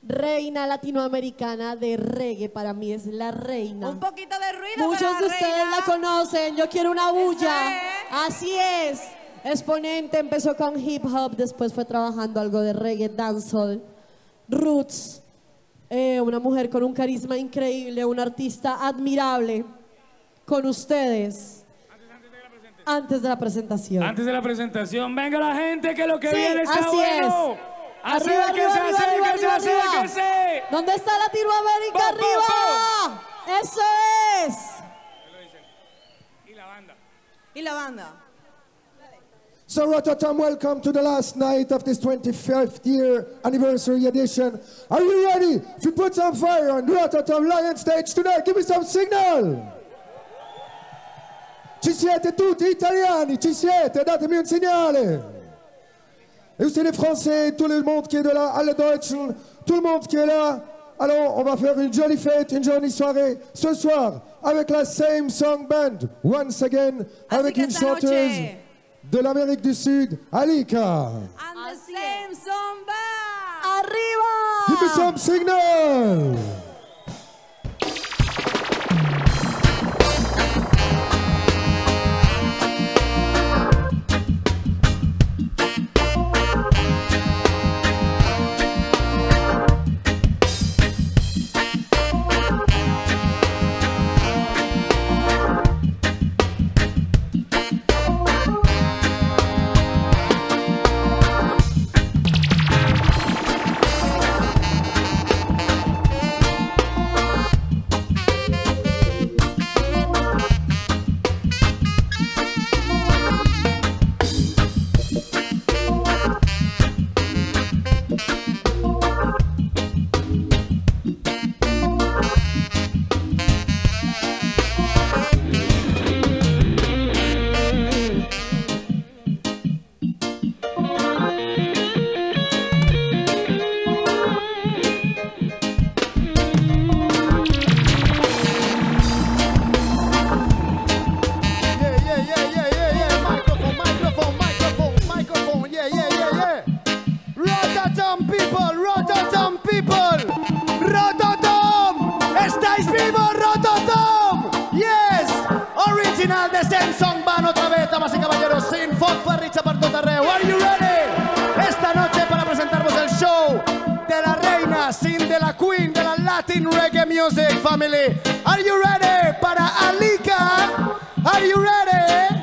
reina latinoamericana de reggae. Para mí es la reina. Un poquito de ruido. Muchos de ustedes la conocen. Yo quiero una bulla. Así es. Exponente, empezó con hip hop, después fue trabajando algo de reggae, dancehall, roots. Una mujer con un carisma increíble, una artista admirable. Con ustedes. Antes de la presentación. Antes de la presentación, venga la gente que lo que viene está así bueno. Acérquense, acérquense, acérquense. ¿Dónde está Latinoamérica? ¡Arriba! ¡Eso es! Y la banda. Y la banda. So Rototom, welcome to the last night of this 25th year anniversary edition. Are you ready to put some fire on Rototom Lion Stage tonight? Give me some signal! Ci siete tutti italiani, ci siete, datemi un segnale! Et aussi les Français, tout le monde qui est de là, alle Deutschen, tout le monde qui est là. Alors, on va faire une jolie fête, une jolie soirée ce soir avec la Same Song Band, once again, avec une chanteuse de l'Amérique du Sud, Alika. And the same samba. ¡Arriba! Give me some signal! Family, are you ready para Alika? Are you ready?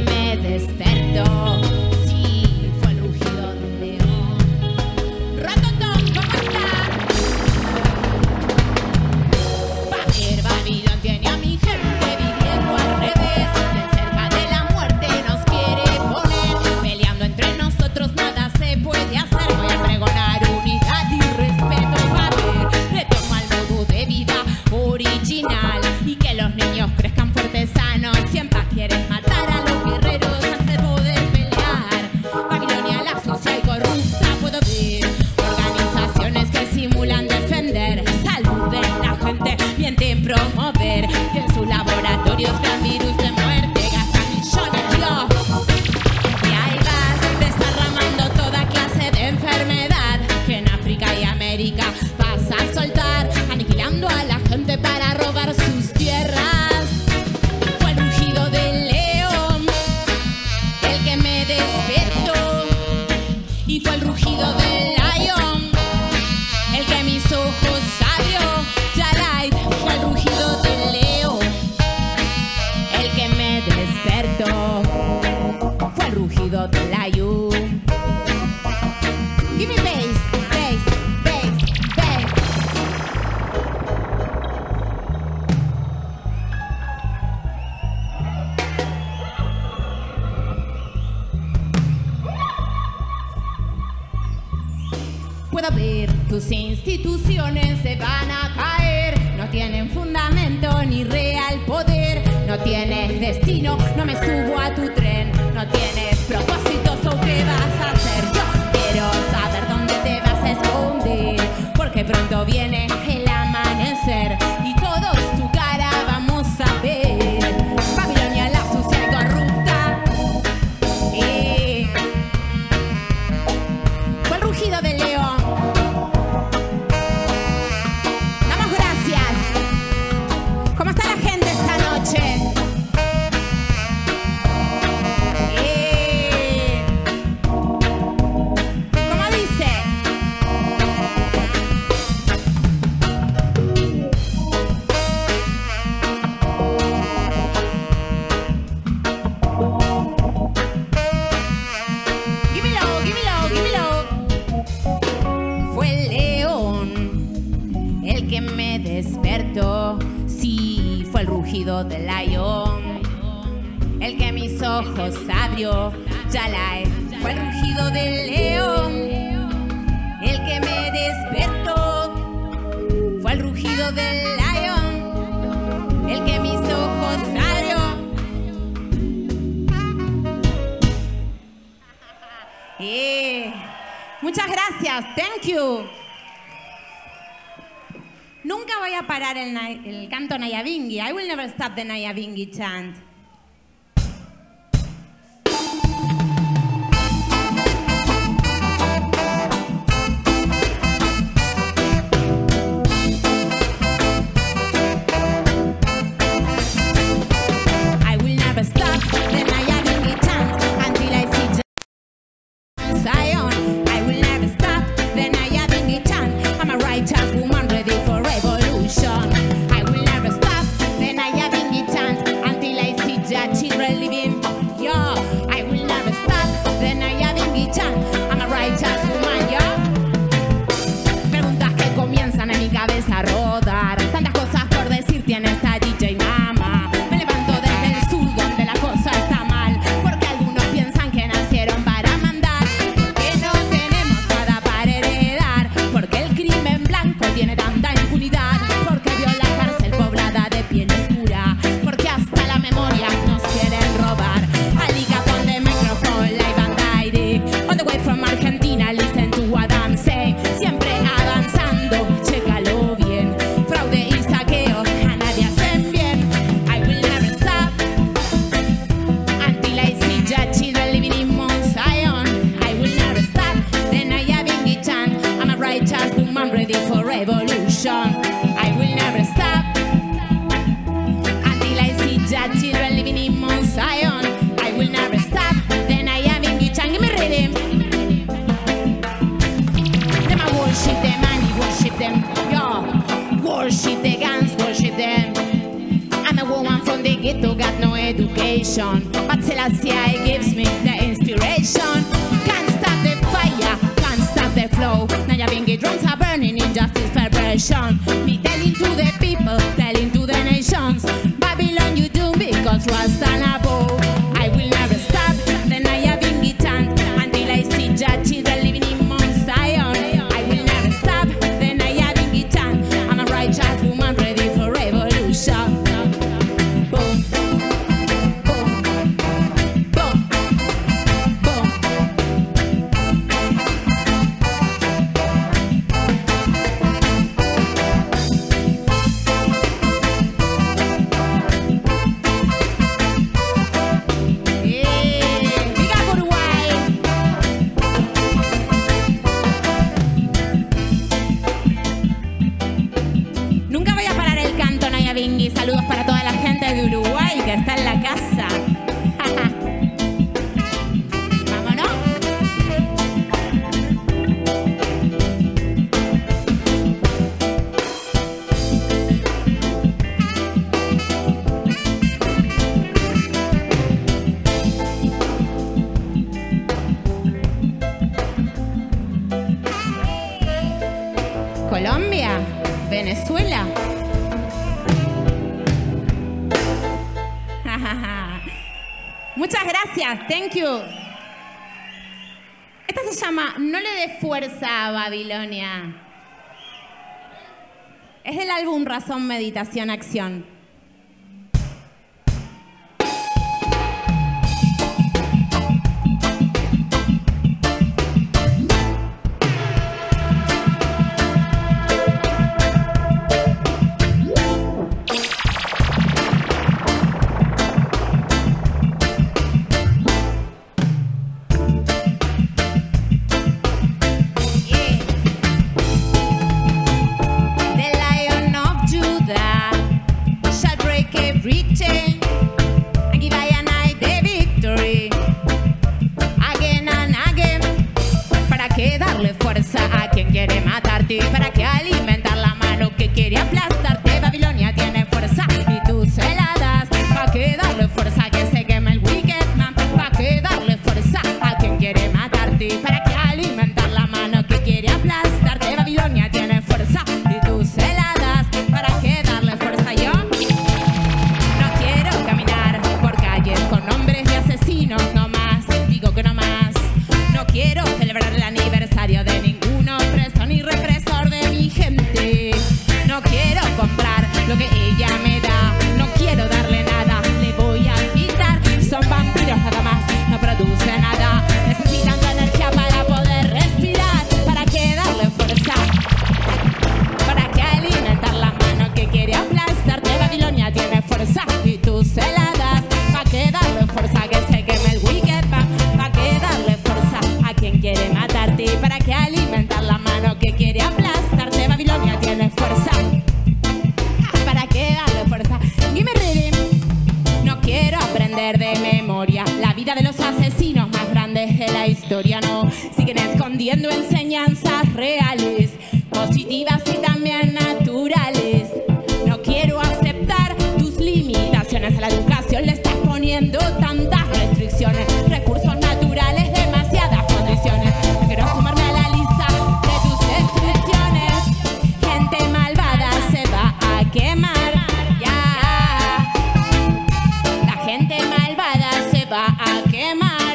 Despertó, sí, fue el rugido del león. me despertó y fue el rugido del león, el que mis ojos abrió. Yalai, fue el rugido del león, el que me despertó, fue el rugido del león. Give me bass, bass, bass, bass. Puedo ver tus instituciones se van a caer, no tienen fundamento ni real poder, no tienes destino, no me subo a tu tren, no tienes propósitos o qué vas a hacer. Yo quiero saber dónde te vas a esconder, porque pronto viene el amanecer y todos tu cara vamos a ver. Babilonia la sucia y corrupta. Fue el rugido del león. Damos gracias. ¿Cómo está la gente esta noche? ¿Cómo dice? Give me low, give me low, give me low. Fue el león el que me despertó. Sí, fue el rugido del león, el que mis ojos abrió. Yalai, fue el rugido del león, el que me despertó. Fue el rugido del león, el que mis ojos abrió. Muchas gracias, thank you. Nunca voy a parar el canto Nyabinghi. I will never stop the Nyabinghi chant. I will never stop the Nyabinghi chant until I see Zion. I will never stop the Nyabinghi chant. I'm a righteous woman ready for revolution. I will never stop the Nyabinghi chant until I see Jah children living. Yo, I will never stop the Nyabinghi chant. I'm a righteous woman, yo. Preguntas que comienzan en mi cabeza a rodar. Tantas cosas por decir tiene esta DJ mama. Me levanto desde el sur donde la cosa está mal, porque algunos piensan que nacieron para mandar, porque no tenemos nada para heredar, porque el crimen blanco tiene tanta impunidad, porque vio la cárcel poblada de piel oscura, porque hasta la memoria nos quieren robar. Aliga on the microphone like Van Dyke, all the way from Argentina, listen to what I'm saying. Siempre avanzando, chécalo bien. Fraude y saqueo a nadie hacen bien. I will never stop until I see Jah children living in Mount Zion. I will never stop the Nyabinghi chant. I'm a righteous woman ready for revolution. I will never stop until I see Jah children living in Mount Zion. I will never stop the Nyabinghi chant. Give me rhythm. Them I worship them and you worship them. Yo, worship the guns, worship them. I'm a woman from the ghetto, got no education, but Selassie gives me the inspiration. Can't stop the fire, can't stop the flow. Nyabinghi drums are burning, injustice, perversion. Me telling to the people, telling to the nations, Babylon you do because Rasta and above. I will never stop the Nyabinghi chant until I see Jah children living in Mount Zion. I will never stop the Nyabinghi chant. I'm a righteous woman ready for revolution. Boom, boom, boom, boom. gracias. Thank you. Esta se llama No le dé fuerza a Babilonia. Es del álbum Razón, Meditación, Acción. ¿Para qué alimentar la mano que quiere aplastarte? Babilonia tiene fuerza y tú se la das. ¿Para qué darle fuerza que se queme el wicked man? ¿Para qué darle fuerza a quien quiere matarte? ¿Para qué alimentar la mano que quiere aplastarte? Babilonia tiene fuerza y tú se la das. ¿Para qué darle fuerza yo? No quiero caminar por calles con hombres y asesinos, no más, digo que no más. No quiero celebrar el aniversario de ninguno preso ni represor de mi gente. No quiero comprar lo que ella me da. No quiero darle nada, le voy a quitar. Son vampiros nada más, no produce nada. Necesitan la energía para poder respirar. ¿Para qué darle fuerza? ¿Para qué alimentar la mano que quiere aplastarte? Babilonia tiene fuerza y tú se la das. ¿Para qué darle fuerza que se queme el wicked man? ¿Para qué darle fuerza a quien quiere matarte? ¿Para qué alimentar la mano que quiere aplastarte? Babilonia tiene fuerza. ¿Para qué darle fuerza? Give me reading. No quiero aprender de memoria la vida de los asesinos más grandes de la historia. No, siguen escondiendo enseñanzas reales, positivas y también naturales. No quiero aceptar tus limitaciones. A la educación le estás poniendo tantas restricciones, recursos naturales, demasiadas condiciones. No quiero sumarme a la lista de tus restricciones. Gente malvada se va a quemar, ya. La gente malvada se va a quemar,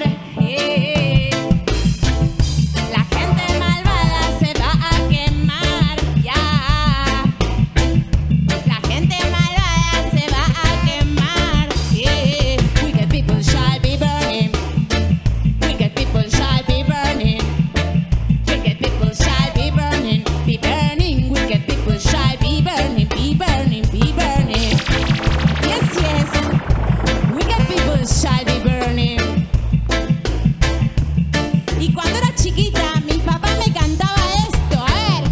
La gente malvada se va a quemar, ya. La gente malvada se va a quemar, Wicked people shall be burning. Wicked people shall be burning. Wicked people shall be burning. Be burning. Wicked people shall be burning. Be burning. Be burning. Yes, yes. Wicked people shall be burning. Y cuando era chiquita, mi papá me cantaba esto. A ver.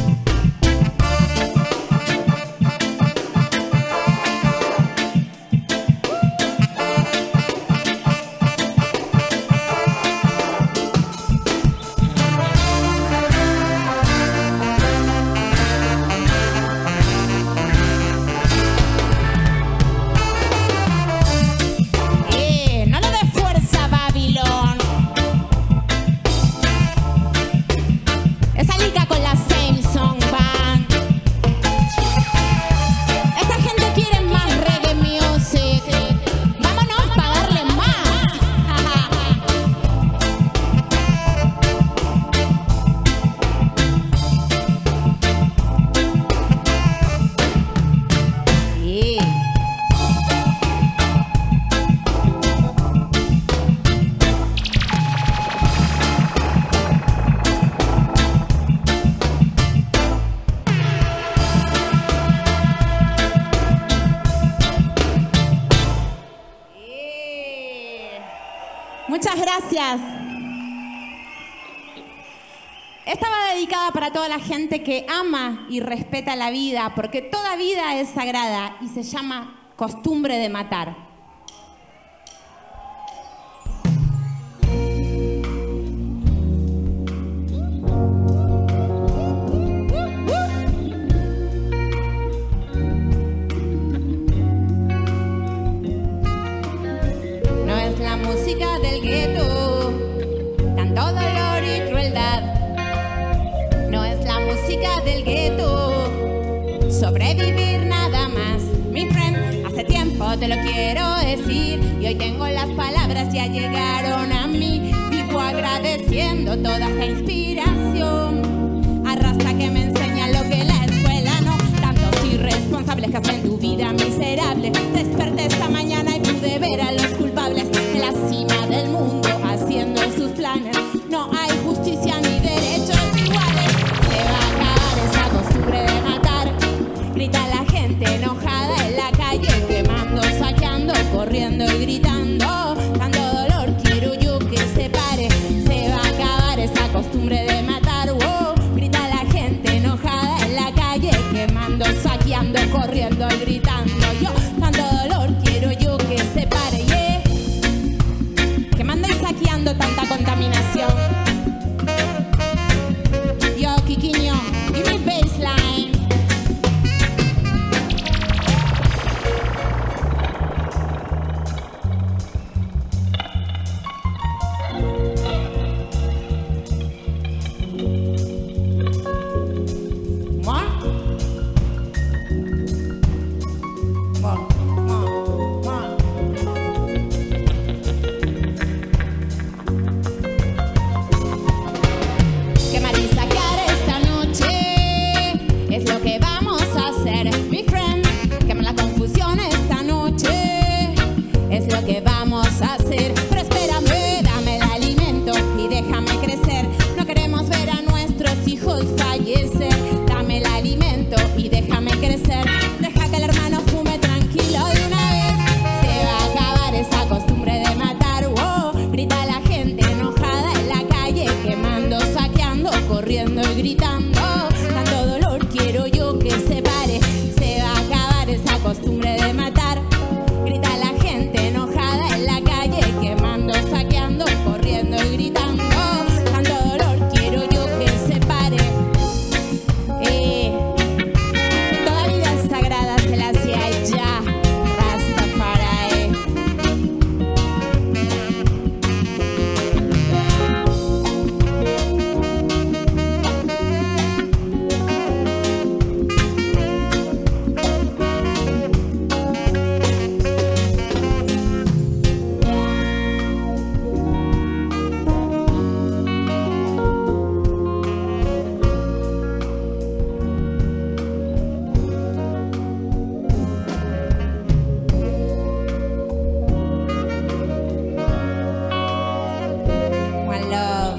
No le des fuerza, Babilón. Esa liga con la same song band. Esta gente quiere más reggae music. Vámonos para darle más. Muchas gracias. Esta va dedicada para toda la gente que ama y respeta la vida, porque toda vida es sagrada y se llama Costumbre de Matar. No es la música del gueto, tanto dolor y crueldad. No es la música del gueto, sobrevivir nada más. Mi friend, hace tiempo te lo quiero decir y hoy tengo las palabras ya llegaron a mí. Vivo agradeciendo toda esta inspiración. Arrastra que me enseña lo que la escuela no. Tantos irresponsables que hacen tu vida miserable. Desperté esta mañana y pude ver a los culpables en la cima del mundo haciendo sus planes. No hay justicia ni derechos iguales. Se va a acabar esa costumbre de matar. Grita la gente enojada en la calle, quemando, saqueando, corriendo y gritando. Tanto dolor quiero yo que se pare. Se va a acabar esa costumbre de matar. Oh, grita la gente enojada en la calle, quemando, saqueando, corriendo y gritando. Yo, tanto dolor quiero yo que se pare. Yeah. Quemando y saqueando tanta contaminación. Yo, Quiquiño, give me baseline. Quemar y saquear esta noche es lo que vamos a hacer, mi friend. Quemar la confusión esta noche es lo que vamos a hacer. Pero espérame, dame el alimento y déjame crecer. No queremos ver a nuestros hijos fallecer. Dame el alimento y déjame crecer. Deja que el hermano fume tranquilo de una vez. Se va a acabar esa costumbre de matar. Oh, grita la gente enojada en la calle, quemando, saqueando, corriendo y gritando. Tanto dolor quiero yo que se pare. Se va a acabar esa costumbre de matar. Grita la gente enojada en la calle, quemando, saqueando, corriendo y gritando. Tanto dolor quiero yo que se pare. Toda vida es sagrada, se la hacía ya Rastafari. One love.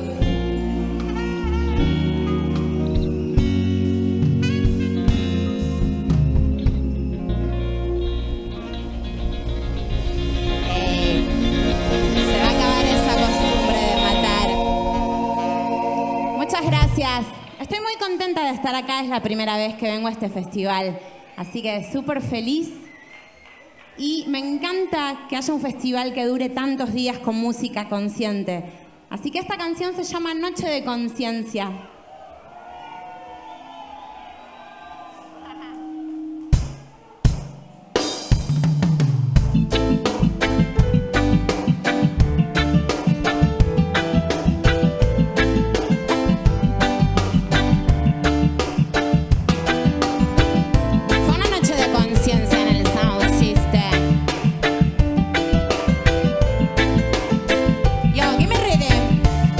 Se va a acabar esa costumbre de matar. Muchas gracias. Estoy muy contenta de estar acá. Es la primera vez que vengo a este festival. Así que súper feliz. Y me encanta que haya un festival que dure tantos días con música consciente. Así que esta canción se llama Noche de Conciencia. Fue una noche de conciencia en el Sound System. Yo, give me rhythm.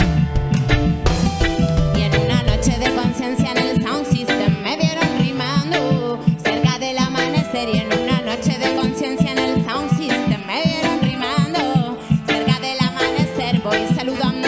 Y en una noche de conciencia en el Sound System me vieron rimando cerca del amanecer. Y en una noche de conciencia en el Sound System me vieron rimando cerca del amanecer. Voy saludando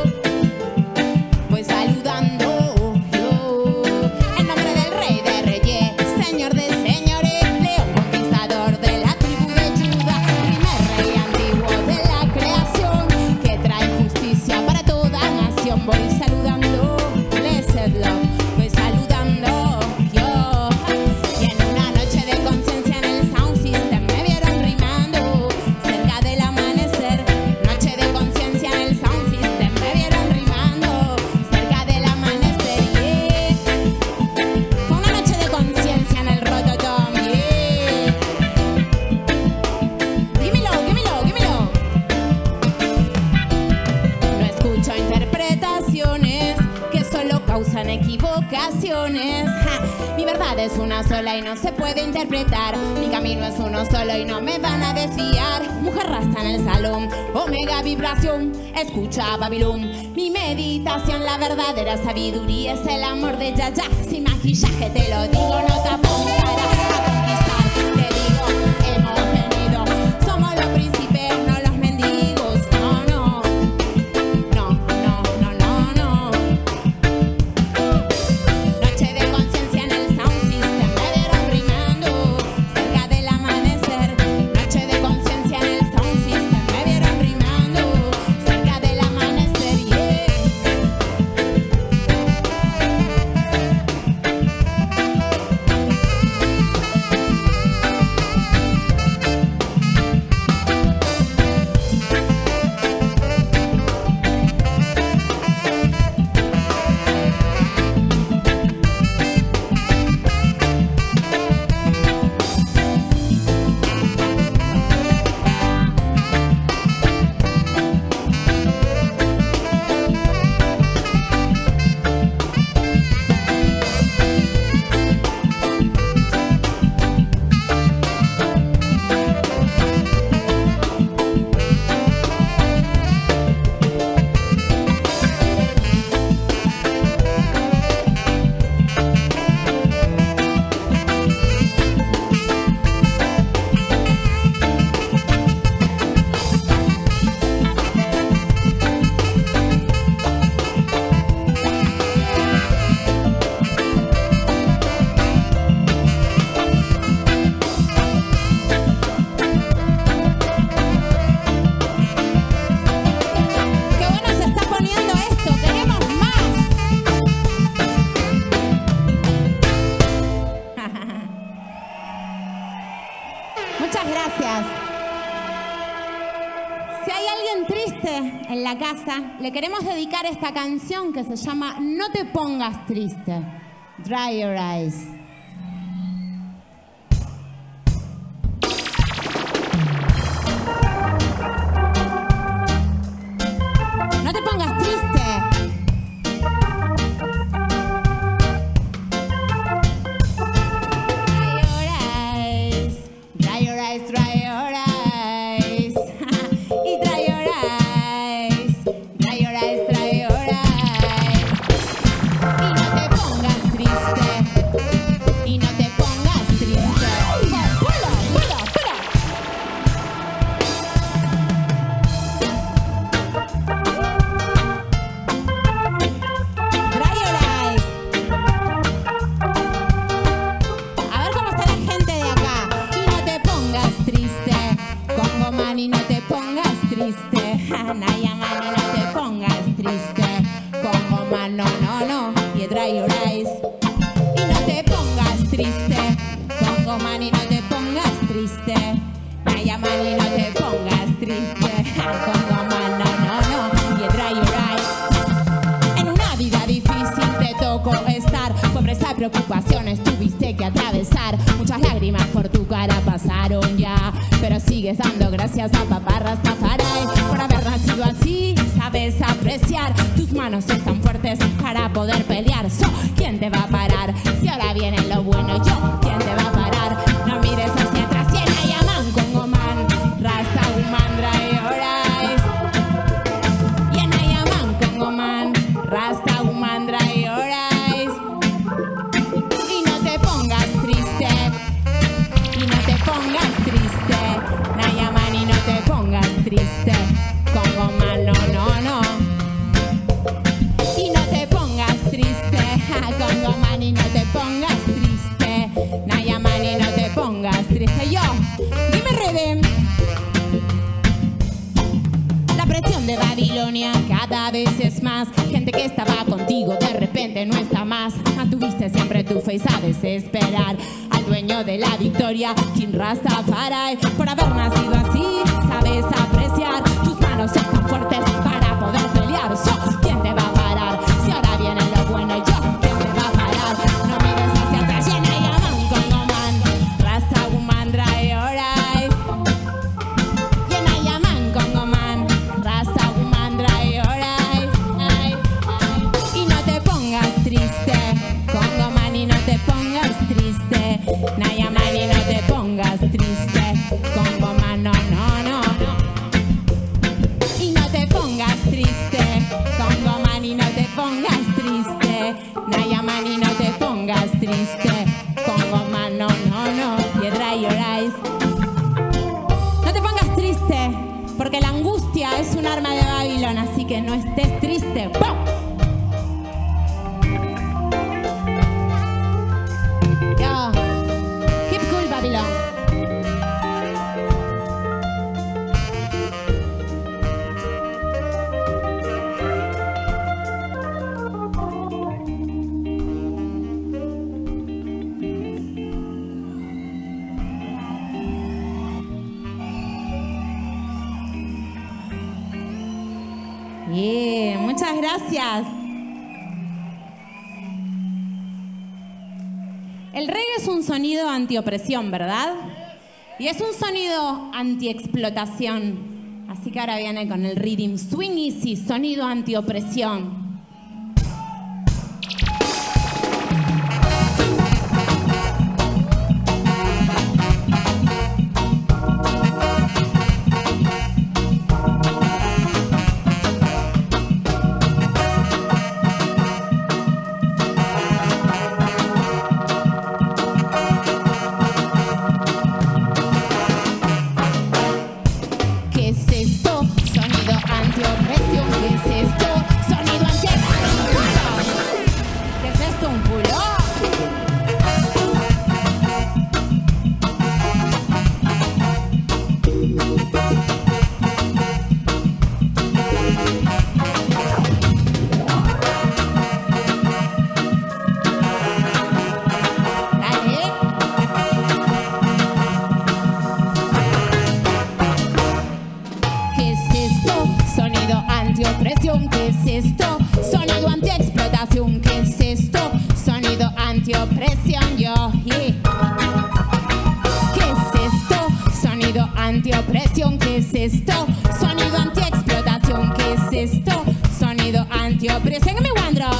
yo en nombre del Rey de Reyes, Señor de Señores, León conquistador de la tribu de Judá, primer rey antiguo de la creación, que trae justicia para toda nación. Voy saludando, blessed love, voy saludando yo. Y en una noche de conciencia en el Sound System me vieron rimando cerca del amanecer. Noche de conciencia en el Sound System me vieron rimando cerca del amanecer. Yeah. Fue una noche de conciencia en el Rototom. Yeah. Dímelo, dímelo, dímelo. No escucho interpretación. causan equivocaciones. Mi verdad es una sola y no se puede interpretar. Mi camino es uno solo y no me van a desviar. Mujer rasta en el salón, omega vibración, escucha Babilón. Mi meditación, la verdadera sabiduría es el amor de Yaya. Sin maquillaje te lo digo, no te apuntará a conquistar. Te digo, hemos venido, somos los príncipes, no los mendigos. No, no, no, no, no, no, no. Noche de conciencia en el sound system, me vieron rimando cerca del amanecer. Noche de conciencia en el sound system, me vieron rimando cerca del amanecer, yeah. Qué bueno se está poniendo esto, queremos más. Muchas gracias. Si hay alguien triste en la casa, le queremos dedicar esta canción que se llama No te pongas triste. Dry your eyes. No te pongas triste. Dry your eyes, dry your eyes. Y dry your eyes, dry your eyes, dry your eyes. Y no te pongas triste. Y no te pongas triste. ¡Fuera, fuera, fuera! Dry your eyes. A ver cómo está la gente de acá. Y no te pongas triste. Congo man y no te pongas triste. Naya man y no te pongas triste. Congo man, no, no, no. Y dry your eyes. Y no te pongas triste. Congo man y no te pongas triste. Naya man y no te pongas triste. Congo man, no, no, no. Y dry your eyes. En una vida difícil te tocó estar. Pobreza y preocupaciones tuviste que atravesar. Muchas lágrimas por tu cara pasaron ya. Pero sigues dando gracias a papá Rastafari por haber nacido así. Sabes apreciar. Tus manos están fuertes para poder pelear. ¿Quién te va a parar? Si ahora viene lo bueno, yo, ¿quién te va a parar? No mires hacia atrás. Y en Ayaman, Congo man, Rasta woman, dry your eyes. Y en Ayaman, Congo man, Rasta woman, dry your eyes. Y no te pongas triste. Y no te pongas triste. Nayaman y no te pongas triste. Congo man, no, no, no. Y no te pongas triste. Congo man y no te pongas triste. Nayaman y no te pongas triste. Yo, dime Rebe. La presión de Babilonia cada vez es más. Gente que estaba contigo de repente no está más. Mantuviste siempre tu fe y sabes esperar al dueño de la victoria, King Rastafari. Por haber nacido así, sabes apreciar. Tus manos están fuertes para poder pelear. ¿Quién te va a parar? Si ahora viene lo bueno, yo, ¿quién te va a parar? No mires hacia atrás. Llena y aman, Congo man, Rasta woman, dry your eyes. Llena y aman, Congo man, Rasta woman, dry your eyes. Y no te pongas triste. triste, con goma, no, piedra your eyes. No te pongas triste, porque la angustia es un arma de Babylon, así que no estés triste. ¡Pum! Yo, keep cool, Babylon. Bien, muchas gracias. El reggae es un sonido antiopresión, ¿verdad? Y es un sonido antiexplotación. Así que ahora viene con el rhythm swing easy, sonido antiopresión. Antiopresión, ¿qué es esto? Sonido antiexplotación, ¿qué es esto? Sonido antiopresión, yo, yeah. ¿Qué es esto? Sonido antiopresión, ¿qué es esto? Sonido antiexplotación, ¿qué es esto? Sonido antiopresión, me one drop.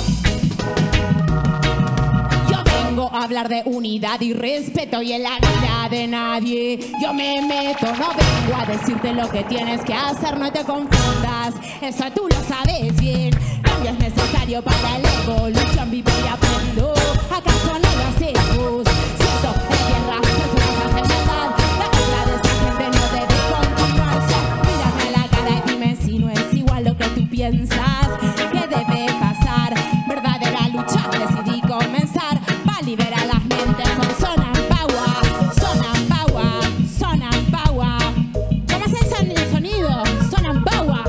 A hablar de unidad y respeto y en la vida de nadie yo me meto, no vengo a decirte lo que tienes que hacer, no te confundas, eso tú lo sabes bien. Cambio es necesario para la evolución, vivo y aprendo, ¿acaso no lo haces vos? Siento en tierra, personas hacen maldad, la cara de esta gente no debe continuarse. Mírame a la cara y dime si no es igual lo que tú piensas que debe pasar. Verdadera lucha, decidí comenzar. Libera las mentes con Sonan Power, Sonan Power, Sonan Power. ¿Cómo se el sonido? Sonan Power.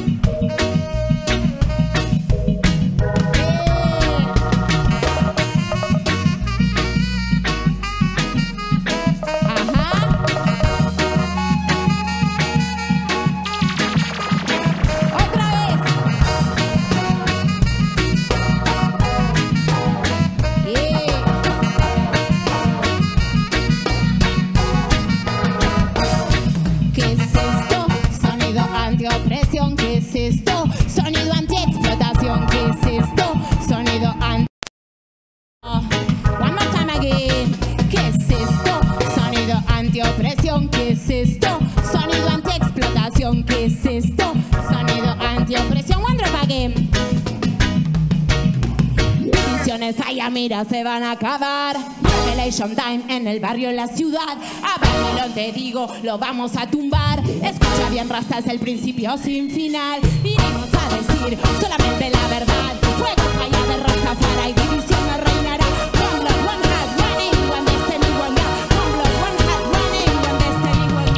Ajá. Otra vez. Antiopresión, ¿qué es esto? Sonido antiexplotación, ¿qué es esto? Sonido anti... One more time again. ¿Qué es esto? Sonido antiopresión, ¿qué es esto? Sonido antiexplotación, ¿qué es esto? Sonido antiopresión, one drop again. Divisiones allá, mira, se van a acabar. Revelation time en el barrio, en la ciudad. A Babylon te digo, lo vamos a tumbar. Escucha bien, Rasta es el principio sin final. Vinimos a decir solamente la verdad. Fuego allá de Rastafari y división no reinará. One blood, one heart, one aim, one destiny, one God. One blood, one heart, one aim, one destiny, one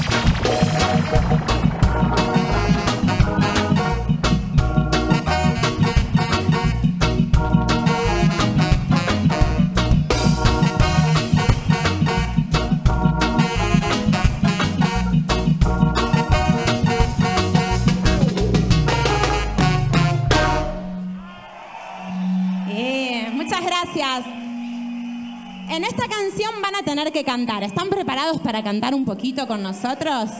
Muchas gracias. En esta canción van a tener que cantar. ¿Están preparados para cantar un poquito con nosotros?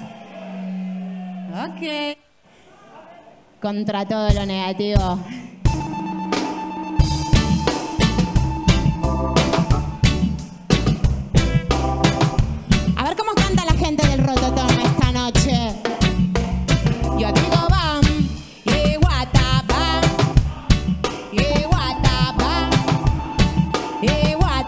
Ok. Contra todo lo negativo. A ver cómo canta la gente del Rototom esta noche. Yo digo bam, y guatapa, y guatapa, y guatapa.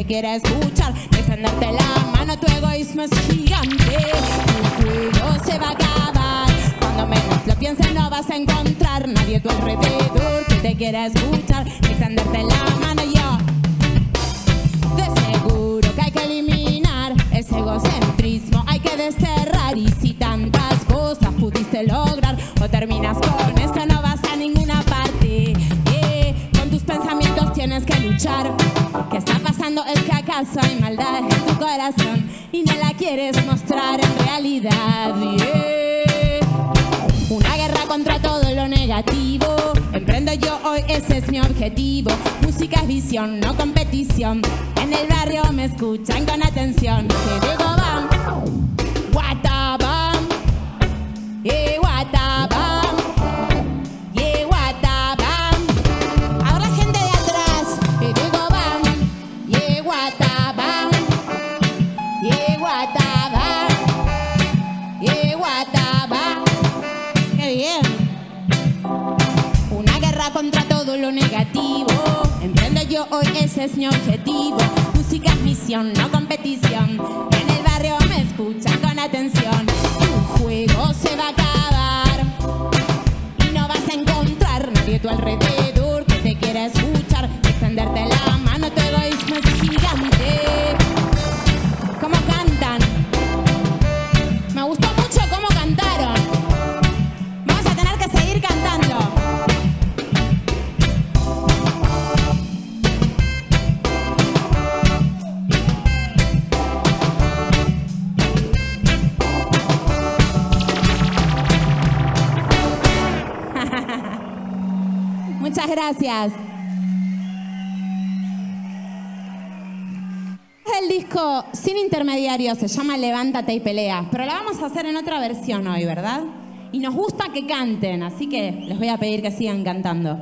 quiere escuchar, extenderte la mano, tu egoísmo es gigante. Tu juego se va a acabar, cuando menos lo pienses no vas a encontrar nadie a tu alrededor que te quiera escuchar, extenderte la mano. Yo de seguro que hay que eliminar ese egocentrismo, hay que desterrar. Y si tantas cosas pudiste lograr o terminas con esto, no vas a ninguna parte. Con tus pensamientos tienes que luchar. ¿Qué está pasando? Es que acaso hay maldad en tu corazón y no la quieres mostrar en realidad. Una guerra contra todo lo negativo emprendo yo hoy, ese es mi objetivo. Música es visión, no competición. En el barrio me escuchan con atención. Te digo bam, guatabam, guatabam, guatabam. Ahora la gente de atrás, te digo bam, guatabam, guatabam, guatabam. ¡Qué bien! Una guerra contra todo lo negativo emprendo yo hoy, ese es mi objetivo. Música es misión, no competición. En el barrio me escuchan con atención. Tu juego se va a acabar y no vas a encontrar nadie a tu alrededor que te quiera escuchar, extenderte la mano, tu egoísmo es gigante. ¿Cómo cantan? Me gustó mucho cómo cantaron. Vamos a tener que seguir cantando. Muchas gracias. El disco sin intermediarios se llama Levántate y Pelea, pero la vamos a hacer en otra versión hoy, ¿verdad? Y nos gusta que canten, así que les voy a pedir que sigan cantando.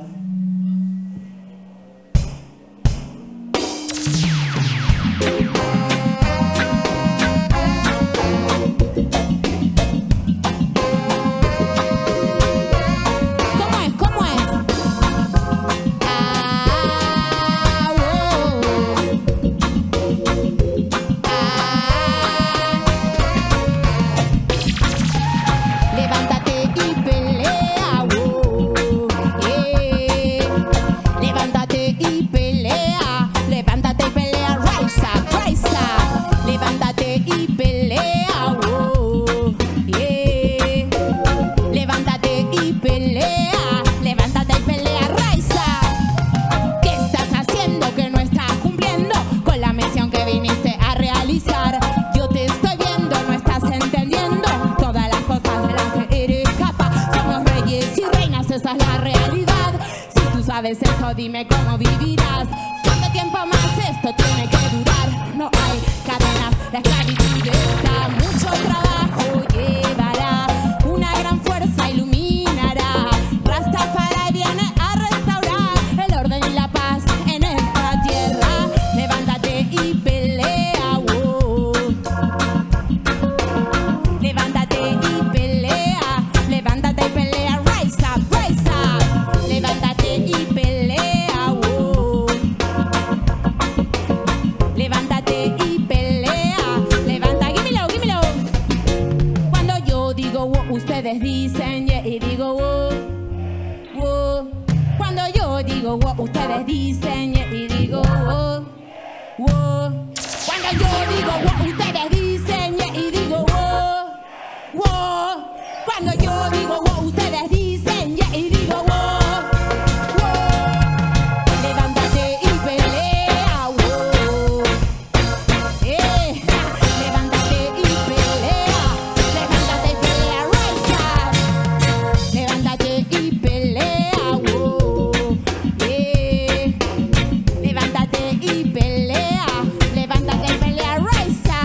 Sabes esto, dime cómo vivirás. ¿Cuánto tiempo más esto tiene que durar? No hay cadenas, la esclavitud está. Mucho trabajo llevará, una gran fuerza iluminará. Rastafari viene a restaurar el orden y la paz en esta tierra. Levántate y pelea, oh. Levántate y pelea, levántate y pelea. Rise up, rise up. Levántate y pelea, oh. Levántate y pelea, levanta, gímelo, gímelo. Cuando yo digo wow, ustedes dicen yeah, y digo wow, wow. Cuando yo digo wow, ustedes dicen yeah, y digo wow, wow. Cuando yo digo wow, ustedes dicen yeah, y digo wow, wow. Cuando yo digo wow, ustedes dicen yeah, y digo wow. Levántate y pelea, rise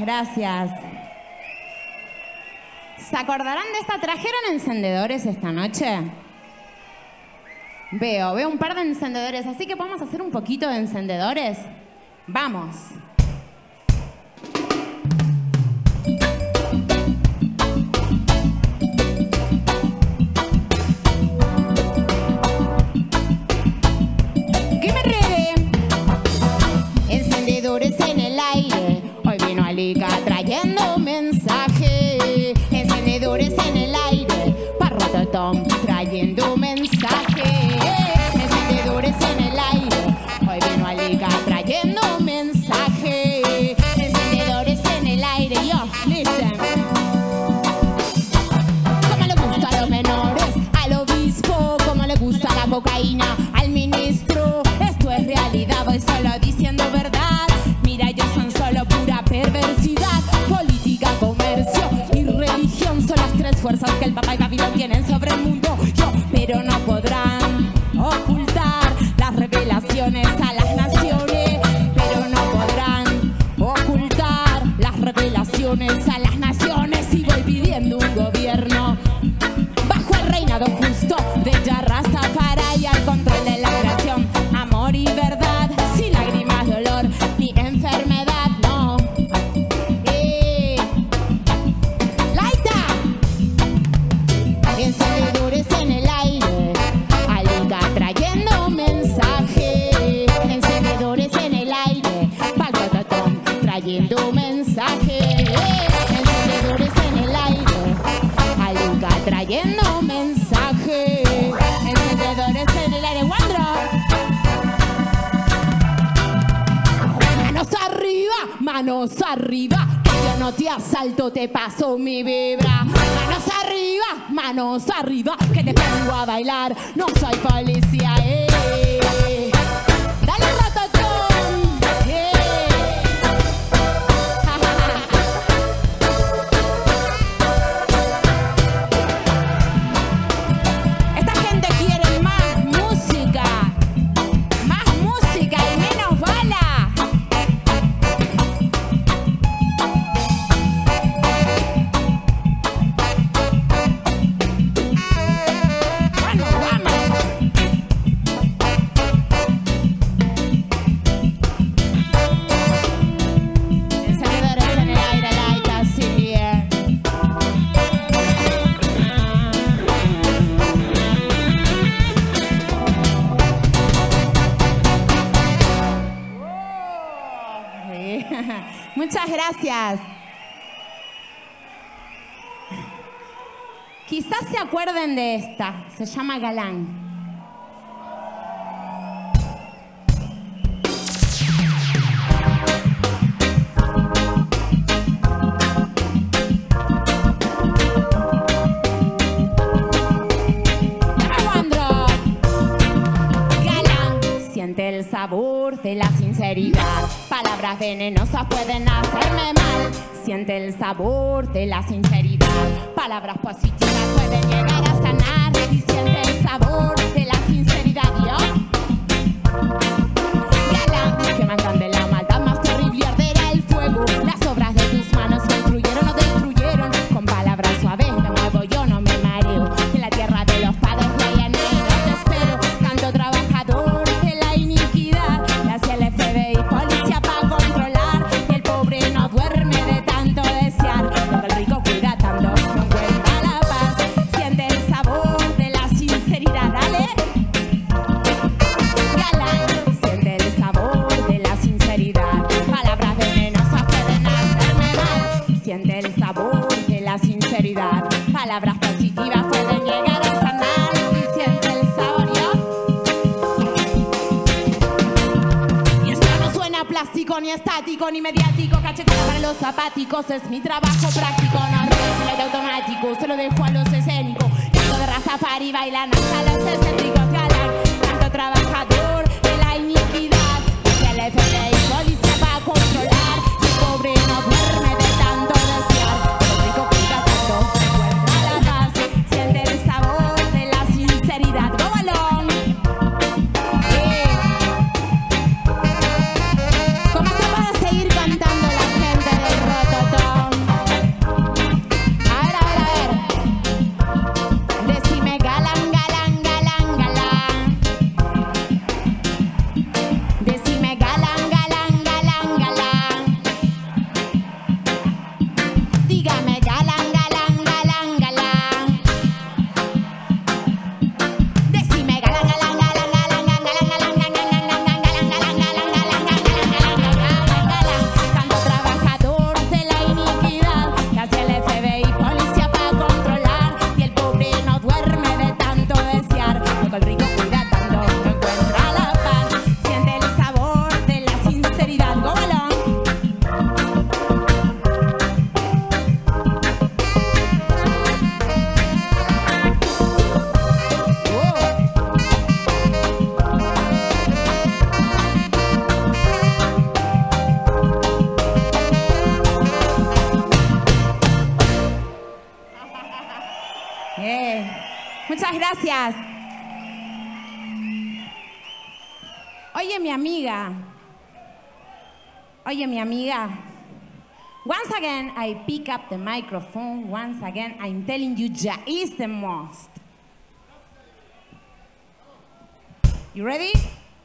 gracias. ¿Se acordarán de esta? ¿Trajeron encendedores esta noche? Veo un par de encendedores, así que podemos hacer un poquito de encendedores. Vamos. ¿Qué me regué? Encendedores en el aire. Hoy vino Alica trayendo un mensaje. Encendedores en el aire. Parrototom trayendo un mensaje. Encendedores en el aire. Hoy vino Alica trayendo un mensaje. Encendedores en el aire. Yo, listen. Como le gusta a los menores, al obispo. Como le gusta la cocaína al ministro. Esto es realidad, voy solo diciendo verdad. Mira, ellos son solo pura perversidad. Política, comercio y religión son las tres fuerzas que el Papa y Babilón tienen sobre el mundo. Pero no podrán ocultar las revelaciones a las naciones. Pero no podrán ocultar las revelaciones a las naciones. Y voy pidiendo un gobierno bajo el reinado justo de Jah Rastafari, al control de la creación, amor y verdad, sin lágrimas, dolor ni enfermedad, no. Laita, encendedores en el aire, Alica trayendo un mensaje. Encendedores en el aire, Palcotatón trayendo un mensaje. Encendedores en el aire, Alica trayendo un mensaje. Encendedores en el aire, Wandro. Manos arriba, que yo no te asalto, te paso mi vibra. Manos arriba, que te pongo a bailar, no soy policía, Dale ratotón, Esta gente quiere más música y menos bala. Encendedores en el aire, Laita, sí, bien. Muchas gracias. Quizás se acuerden de esta. Se llama Galán. Siente el sabor de la sinceridad. Palabras venenosas pueden hacerme mal. Siente el sabor de la sinceridad. Palabras positivas pueden llegar a sanar. Y siente el sabor de la sinceridad. ¿Yo? Galán, que mandan de la maldad más terrible arderá el fuego. Las obras de tus manos construyeron o destruyeron. Con palabras suaves me muevo, yo no me mareo. En la tierra de los padres de allá en te espero. Tanto trabajador de la iniquidad. Hacia el FBI, policía para controlar. Y el pobre no duerme de tanto desear. Lo que el rico cuida tanto, no encuentra la paz. Siente el sabor de la sinceridad, dale. Galán, siente el sabor de la sinceridad. Palabras venenosas pueden hacerme mal. Siente el sabor de la sinceridad. Palabras positivas pueden llegar a sanar. Y siente el sabor, ¿yo? Y esto no suena plástico, ni estático, ni mediático. Cachetera para los zapáticos. Es mi trabajo práctico, no ritmo de automático. Se lo dejo a los escénicos. Tanto de Rastafari bailan hasta los excéntricos. Galán, tanto trabajador de la iniquidad. Hacia el FBI, policía para controlar. Y el pobre no duerme de tanto desear. El rico cuida tanto, encuentra la paz. Siente el sabor de la sinceridad. ¡Go balón! ¿Cómo se puede seguir cantando la gente del roto? gracias. Oye, mi amiga. Oye, mi amiga. Once again, I pick up the microphone. Once again, I'm telling you, Ja is the most. You ready?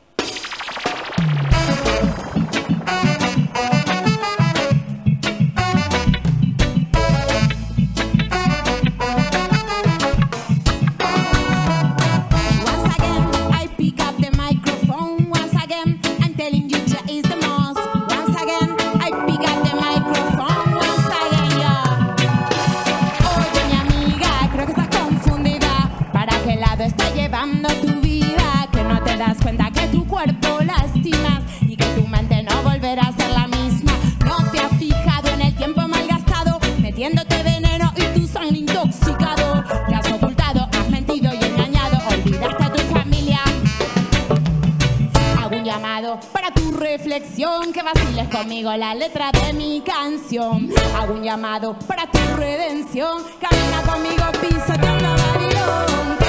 Tu vida, que no te das cuenta que tu cuerpo lastimas y que tu mente no volverá a ser la misma. No te has fijado en el tiempo malgastado, metiéndote veneno y tu sangre intoxicado. Te has ocultado, has mentido y engañado, olvidaste a tu familia. Hago un llamado para tu reflexión, que vaciles conmigo la letra de mi canción. Hago un llamado para tu redención, camina conmigo pisoteando Babilón.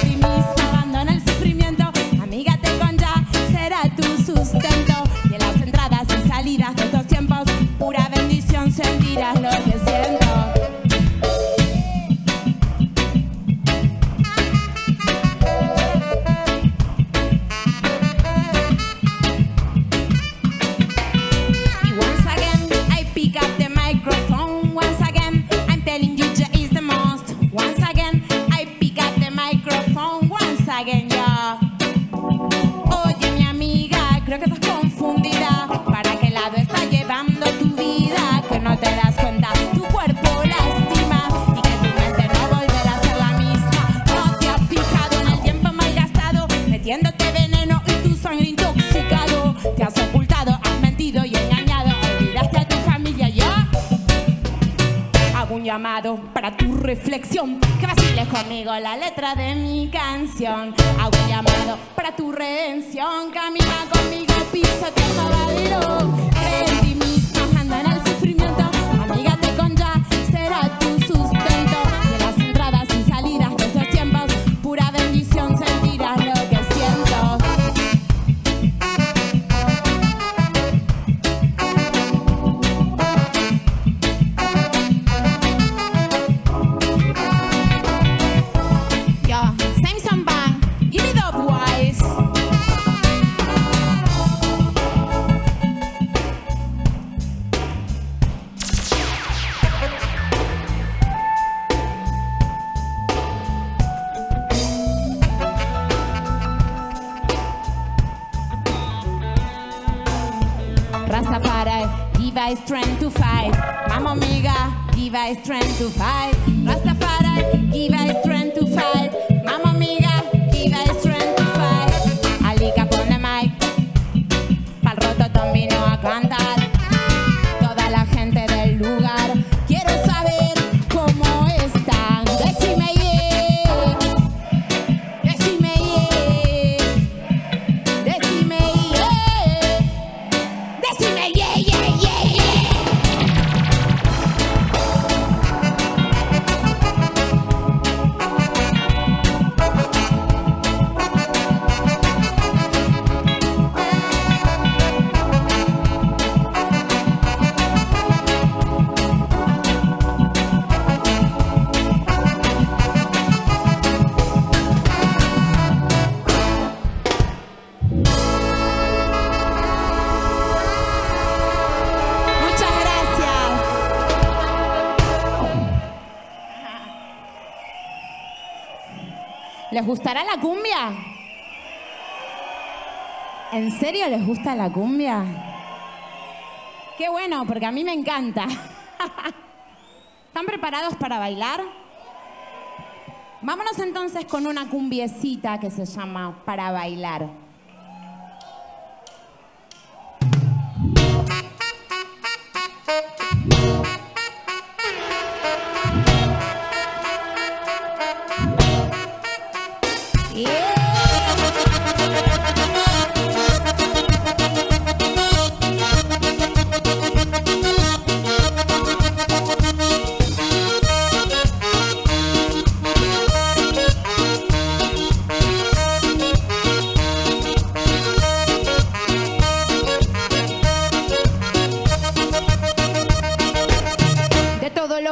Amígate con Ya, será tu sustento. Y en las entradas y salidas de estos tiempos, pura bendición sentirás lo que siento. Y once again, I pick up the microphone. Once again, I'm telling you Ja is the most. Once again, I pick up the microphone. Once again, yeah. Oye, mi amiga, creo que estás confundida. ¿Para qué lado está llevando tu vida? Que no te das cuenta, tu cuerpo lastima y que tu mente no volverá a ser la misma. No te has fijado en el tiempo malgastado, metiéndote veneno y tu sangre intoxicado. Te has ocultado, has mentido y engañado, olvidaste a tu familia. Yo hago un llamado para tu reflexión, que vaciles conmigo la letra de mi canción. Hago un llamado para tu redención, camina conmigo, pisoteando Babilón. Cree en ti mismo, anda en el sufrimiento, amígate con Ya, será tu sustento. Y en las entradas y salidas de estos tiempos, pura bendición sentirás lo que siento. Rastafari, give us strength to fight. Mama amiga, give us strength to fight. Rastafari, give us strength to fight. Mama amiga, give us strength to fight. Alika pone mic, pa'l Rototom vino a cantar. Toda la gente del lugar, quiero saber cómo están. Decime yeah, decime yeah, decime yeah. Decime yeah, yeah, yeah, yeah. Muchas gracias. ¿Les gustará la cumbia? ¿En serio les gusta la cumbia? Qué bueno, porque a mí me encanta. ¿Están preparados para bailar? Vámonos entonces con una cumbiecita que se llama Para Bailar.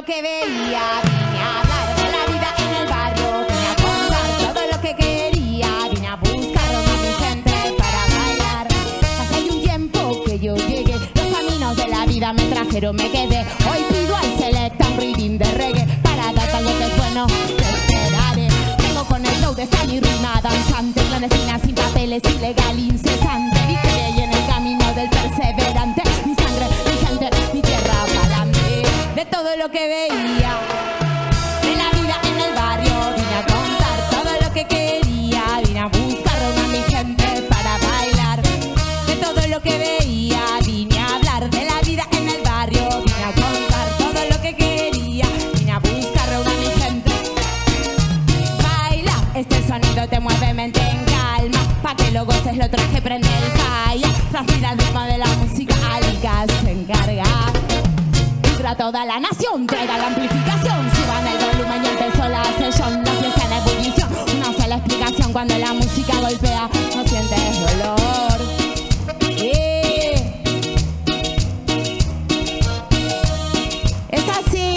que veía, vine a hablar de la vida en el barrio, vine a contar todo lo que quería, vine a buscar a mi gente para bailar. Hace un tiempo que yo llegué, los caminos de la vida me trajeron, me quedé. Hoy pido al Selecta un reading de reggae para dar algo que sueno, te esperaré. Vengo con el flow de esta mi rima danzante, clandestina sin papeles, ilegal, incesante. Victoria y en el camino del perseverante, mi sangre, mi gente, mi tierra pa'lante. De todo lo que veía, de la vida en el barrio, vine a contar todo lo que quería, vine a buscar a mi gente para bailar. De todo lo que veía, vine a hablar de la vida en el barrio, vine a contar todo lo que quería, vine a buscar a mi gente. Baila, este sonido te mueve mente en calma, pa' que lo goces lo traje, prende el falla. Transpira el ritmo de la música, Alica se encarga. Vibra toda la nación, traiga la amplificación, suban el volumen y empezó la sesión. La fiesta en ebullición, una sola explicación, cuando la música golpea no sientes dolor. Es así.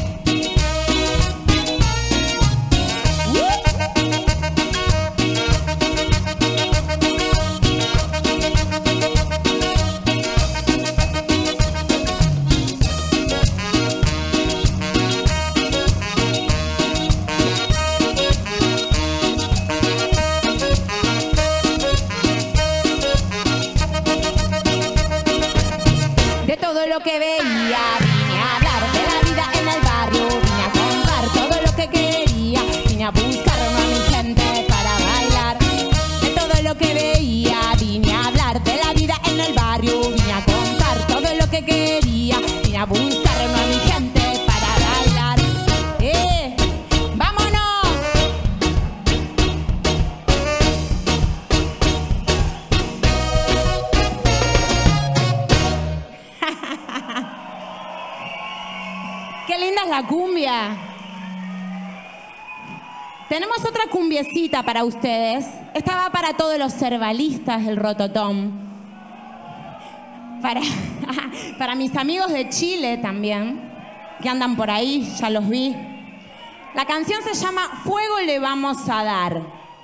De todo lo que veía, vine a hablar de la vida en el barrio, vine a contar todo lo que quería, vine a buscar a mi gente para bailar. De todo lo que veía, vine a hablar de la vida en el barrio, vine a contar todo lo que quería, vine a buscar a mi gente para bailar. ¡Vámonos! ¡Qué linda es la cumbia! Tenemos otra cumbiecita para ustedes. Esta va para todos los cervalistas del Rototón. Para mis amigos de Chile también, que andan por ahí, ya los vi. La canción se llama Fuego le vamos a dar.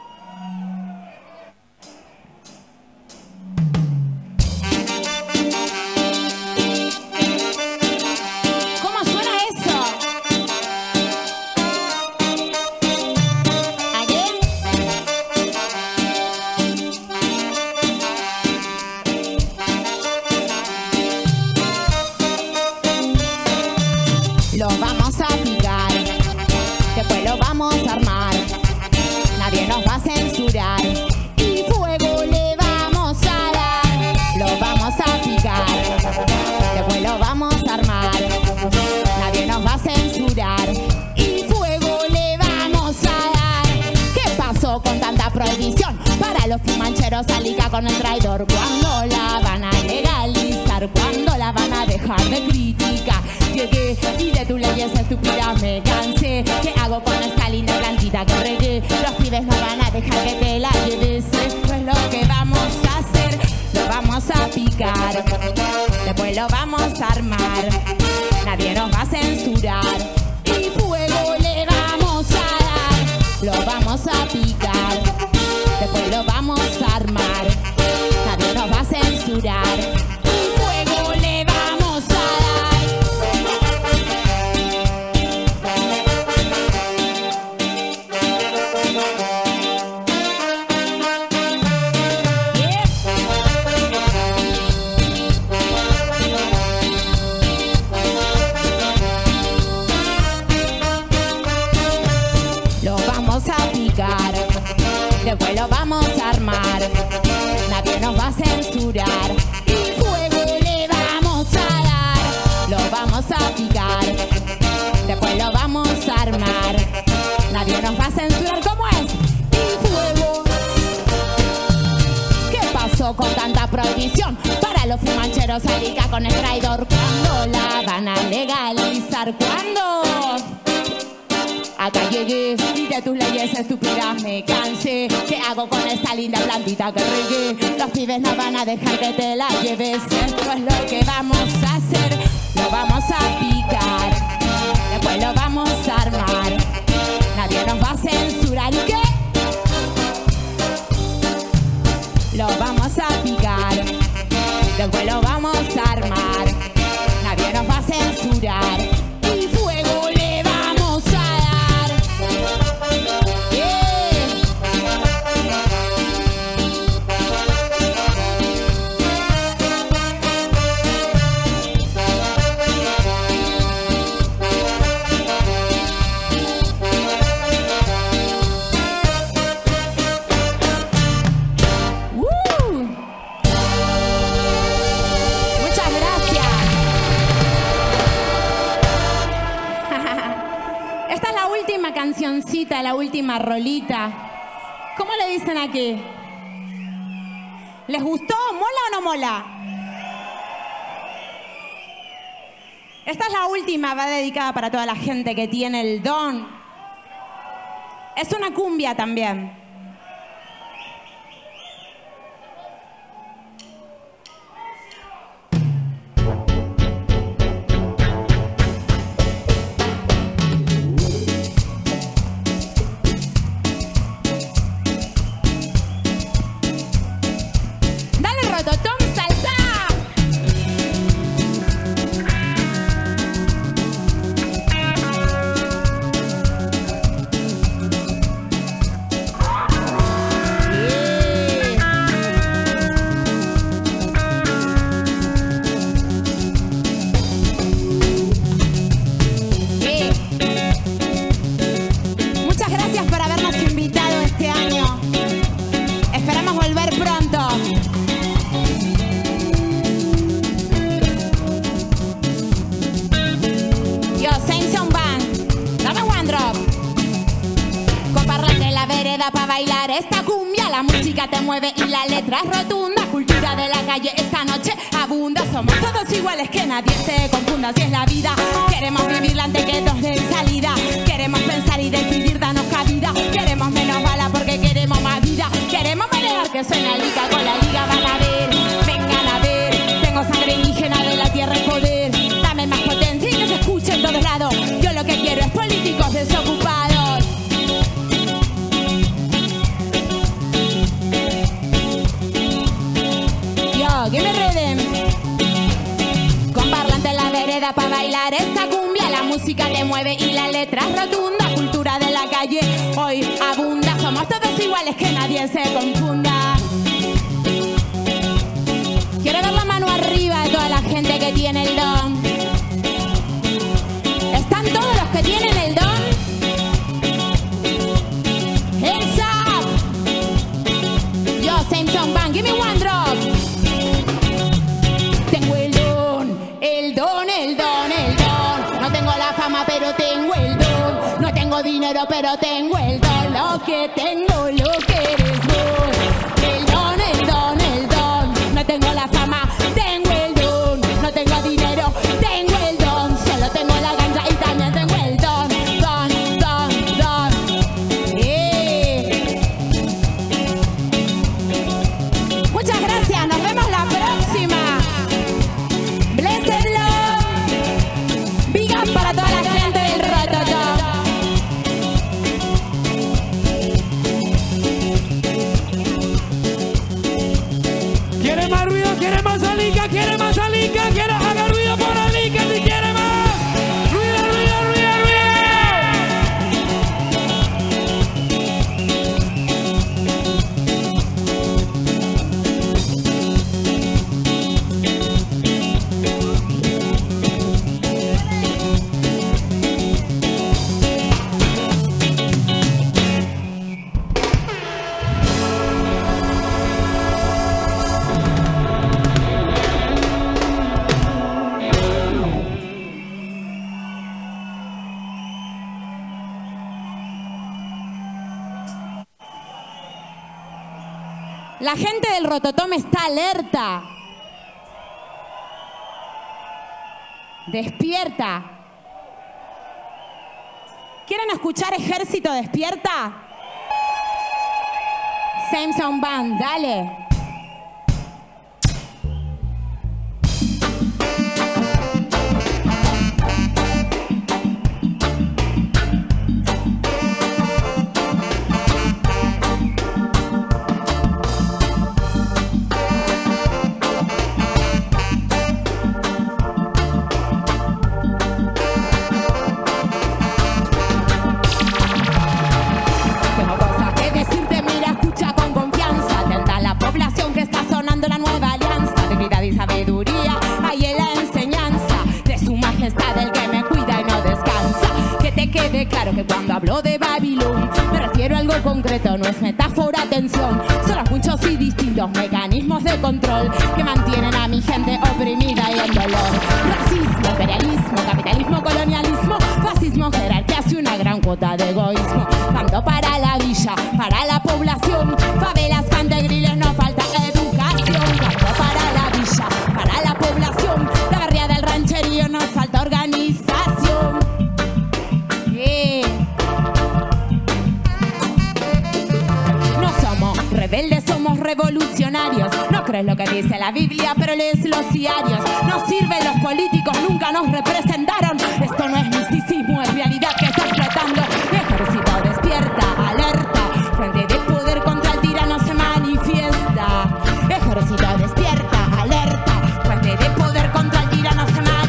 ¿Cómo suena eso? ¿Again? Lo vamos a picar, después lo vamos a armar, nadie nos va a censurar y fuego le vamos a dar. Lo vamos a picar, después lo vamos a armar, nadie nos va a censurar y fuego le vamos a dar. ¿Qué pasó con tanta prohibición? Para los fumancheros Alica con el traidor, ¿cuándo la van a legalizar? ¿Cuándo la van a dejar de criticar? Llegué y de tus leyes estúpidas me cansé. ¿Qué hago con esta linda plantita que regué? Los pibes no van a dejar que te la lleves. Esto es lo que vamos a hacer. Lo vamos a picar, después lo vamos a armar, nadie nos va a censurar y fuego le vamos a dar. Lo vamos a picar, después lo vamos a armar, nadie nos va a censurar y fuego le vamos a dar. Lo vamos a picar, después lo vamos a armar, nadie nos va a censurar y fuego le vamos a dar. Lo vamos a picar, después lo vamos a armar, nadie nos va a censurar. ¿Cómo es? Y fuego. ¿Qué pasó con tanta prohibición? Para los fumancheros Alica con el traidor, ¿cuándo la van a legalizar? ¿Cuándo? Acá llegué y de tus leyes estúpidas me cansé. ¿Qué hago con esta linda plantita que regué? Los pibes no van a dejar que te la lleves. Esto es lo que vamos a hacer. Lo vamos a picar, después lo vamos a armar. Nadie nos va a censurar. ¿Y qué? Lo vamos a picar, después lo vamos a armar. Nadie nos va a censurar. Y fuego le vamos a dar. Muchas gracias. Esta es la última cancioncita, la última rolita. ¿Cómo le dicen aquí? ¿Les gustó? ¿Mola o no mola? Esta es la última, va dedicada para toda la gente que tiene el don. Es una cumbia también. Dale, Rototón, salta. Muchas gracias por habernos invitado este año. Esperamos volver pronto. Yo, Samson Band, dame one drop. Con parlante en la vereda para bailar esta cumbia. La música te mueve y la letra es rotunda. Cultura de la calle esta noche abunda. Somos todos iguales, que nadie se confunda. Así es la vida. Queremos vivirla antes que nos den salida. Queremos pensar y decidir, darnos cabida. Queremos menos bala porque queremos más vida. Queremos manejar que suena liga. Con la liga van a ver, vengan a ver. Tengo sangre indígena, de la tierra y poder. Dame más potencia y que se escuche en todos lados. Yo lo que quiero es políticos desocupados. Yo, give me rhythm. Con parlante en la vereda para bailar esta cumbia. La música te mueve y la letra es rotunda. Cultura de la calle hoy abunda. Somos todos iguales, que nadie se confunda. Quiero ver la mano arriba de toda la gente que tiene el don. ¿Están todos los que tienen el don? Hands up. Yo, Samson Band, give me one drop. Tengo el don, el don, el don, el don. No tengo la fama, pero tengo el don. No tengo dinero, pero tengo el don. Lo que tengo, lo que eres vos. El don, el don, el don. No tengo la fama, tengo el don. No tengo dinero, tengo el don. Solo tengo la ganja y también tengo el don. Don, don, don. Muchas gracias, nos vemos la próxima. Blessed love. Big up para toda la gente del Rototón. ¿Quiere más ruido? ¿Quiere más Alica? ¿Quiere más Alica? ¿Quiere? Haga ruido por Alica si quiere más. ¡Ruido, ruido, ruido, La gente del Rototón está alerta. Despierta. ¿Quieren escuchar Ejército Despierta? Samson Band, dale. hablo de Babilón. Me refiero a algo concreto, no es metáfora, atención. Son los muchos y distintos mecanismos de control que mantienen a mi gente oprimida y en dolor. Racismo, imperialismo, capitalismo, colonialismo, fascismo, jerarquías y una gran cuota de egoísmo. Tanto para la villa, para la población, favelas, pantegriles, no falta educación. Tanto para la villa, para la población, la barriada del rancherío, nos falta organización. No somos rebeldes, somos revolucionarios. No crees lo que dice la Biblia, pero lees los diarios. No sirven los políticos, nunca nos representaron. Esto no es misticismo, es realidad que está explotando. Ejército despierta, alerta, frente de poder contra el tirano se manifiesta. Ejército despierta, alerta, frente de poder contra el tirano se manifiesta.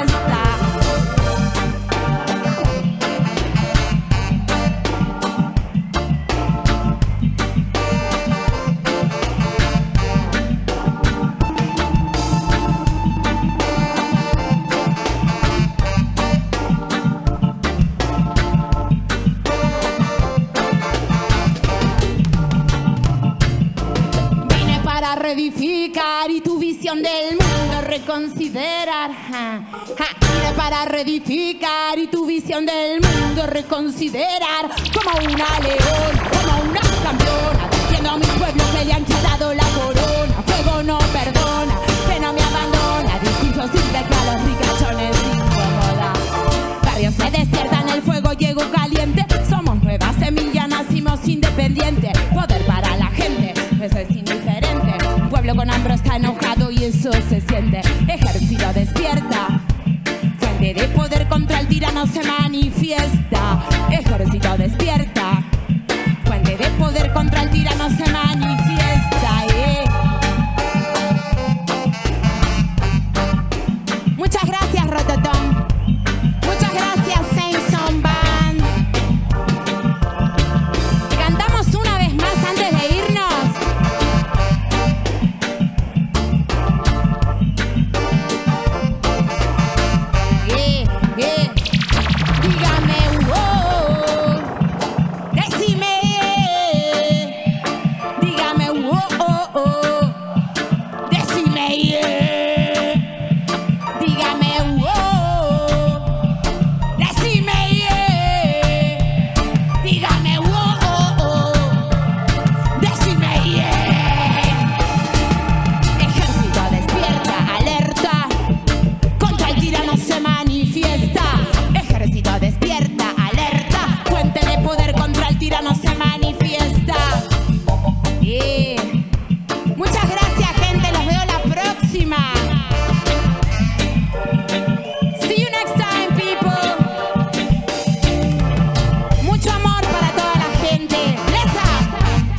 Reedificar y tu visión del mundo reconsiderar. Vine para reedificar y tu visión del mundo reconsiderar. Como una leona, como una campeona, defiendo a mi pueblo que le han quitado la corona. Fuego no perdona, que no me abandona. Distinto simple que a los ricachones incomoda. Barrios se despiertan, el fuego llegó caliente. Somos nueva semilla, nacimos independientes. Poder para la gente, eso es indiferente. Un pueblo con hambre está enojado y eso se siente. Ejército despierta, fuente de poder contra el tirano se manifiesta. Ejército despierta, fuente de poder contra el tirano se manifiesta. Muchas gracias, Rototom. Muchas gracias, Samson Band. Cantamos una vez más antes de irnos. Dígame, wow, decime, dígame, wow, decime, dígame, wow, decime, dígame, wow, decime, Ejército despierta, alerta, contra el tirano se manifiesta. Ejército despierta, alerta, fuente de poder contra el tirano se manifiesta. Muchas gracias, gente, los veo la próxima. See you next time, people. Mucho amor para toda la gente. Bless up.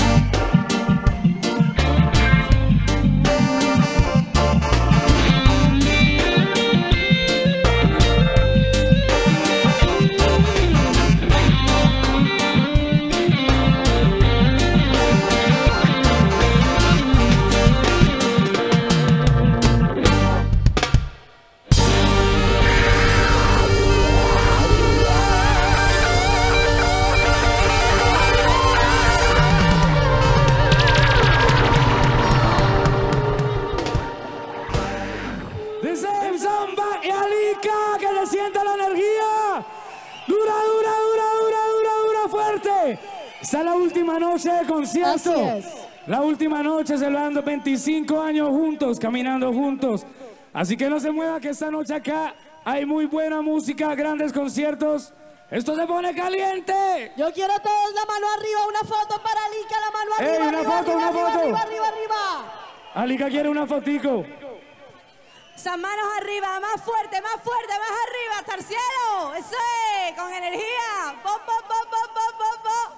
The Samson Band y Alika, que se sienta la energía. Dura, dura, dura, dura, dura, dura, fuerte. Esta es la última noche de concierto. Así es. La última noche celebrando 25 años juntos, caminando juntos. Así que no se mueva, que esta noche acá hay muy buena música, grandes conciertos. Esto se pone caliente. Yo quiero todos la mano arriba, una foto para Alika, la mano arriba, Ey, una arriba, foto, arriba, una arriba, foto. arriba, arriba, arriba. Alika quiere una fotico. Esas manos arriba, más fuerte, más arriba, hasta el cielo. Eso es, con energía. Pop, pop, pop, pop, pop, pop, pop.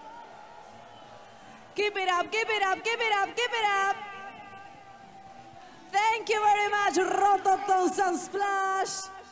Keep it up, keep it up, keep it up, keep it up. Thank you very much, Rototom Sunsplash.